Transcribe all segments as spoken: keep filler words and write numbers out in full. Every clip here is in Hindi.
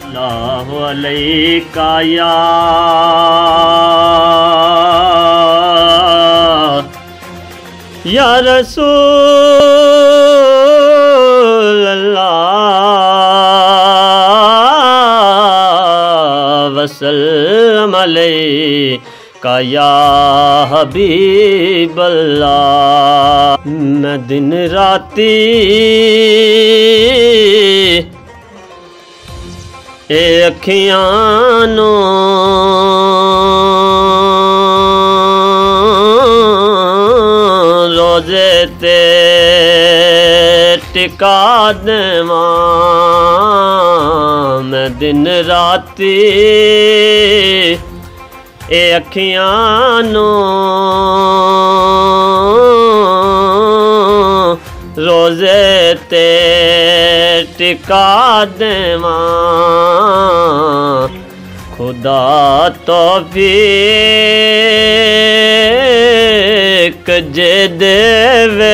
सल्लल्लाहु अलैका या या रसूल अल्लाह वसल्लम अलैका या हबीब अल्लाह। मैं दिन राती ए अखियां नो रोजे ते टिका देवां। मैं दिन राती ए अखियां नो रोजे ते टिका देवां। खुदा तौफीक जे देवे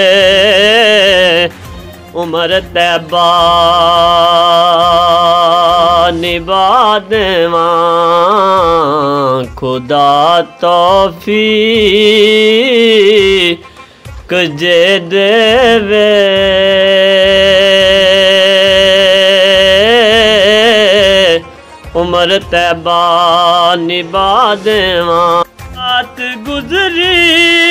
उमर तैबा निभा देवां। खुदा तौफीक जे देवे उमर तैबा निभा देवां। रात गुजरी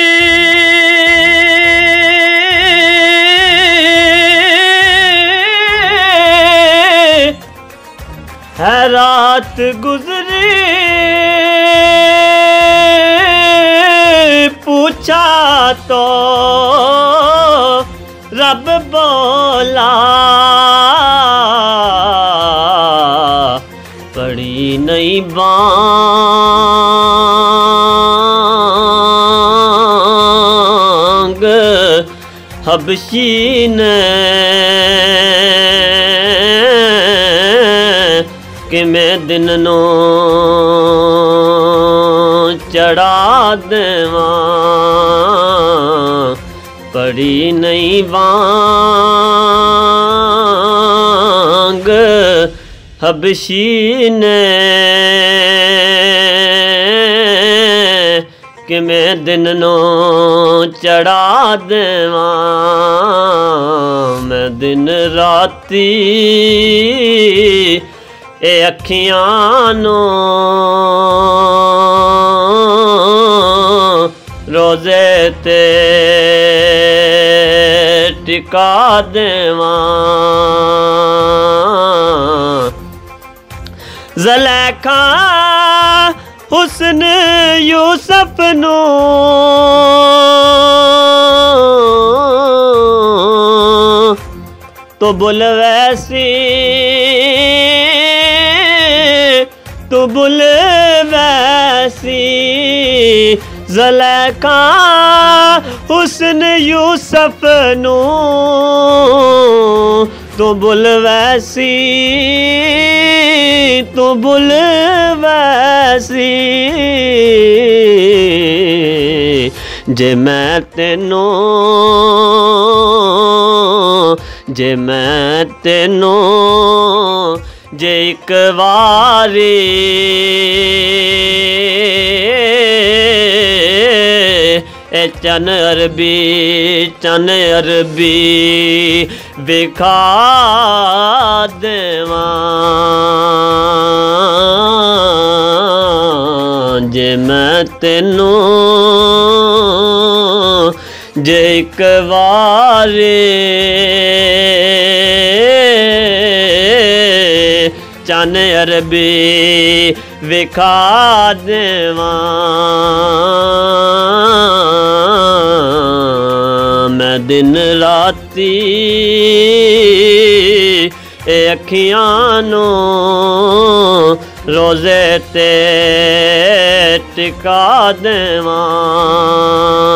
है रात गुजरी पूछा तो रब बोला पड़ी नहीं बांग हबशी ने कि मैं दिन नो चढ़ा देवां। पड़ी नहीं बांग हबशी ने कि मैं दिन नो चढ़ा देवां। मैं दिन राती ए अखियां नो रोजे ते टिका देवां। ज़ुलेखा हुस्न यूसुफ नो तो बुल वैसी तो बुल वैसी। ज़ुलेखा हुस्न यूसुफ नो तो बुल वैसी तो बुल वैसी। जे मैं तेनों जे मैं तेनों जे एक वारी ए चन अरबी चन अरबी विखा देवां। जे मैं तेनों जे एक वारी चन अरबी विखा देवां। मैं दिन राती ए अखियां नो रोजे ते टिका देवां।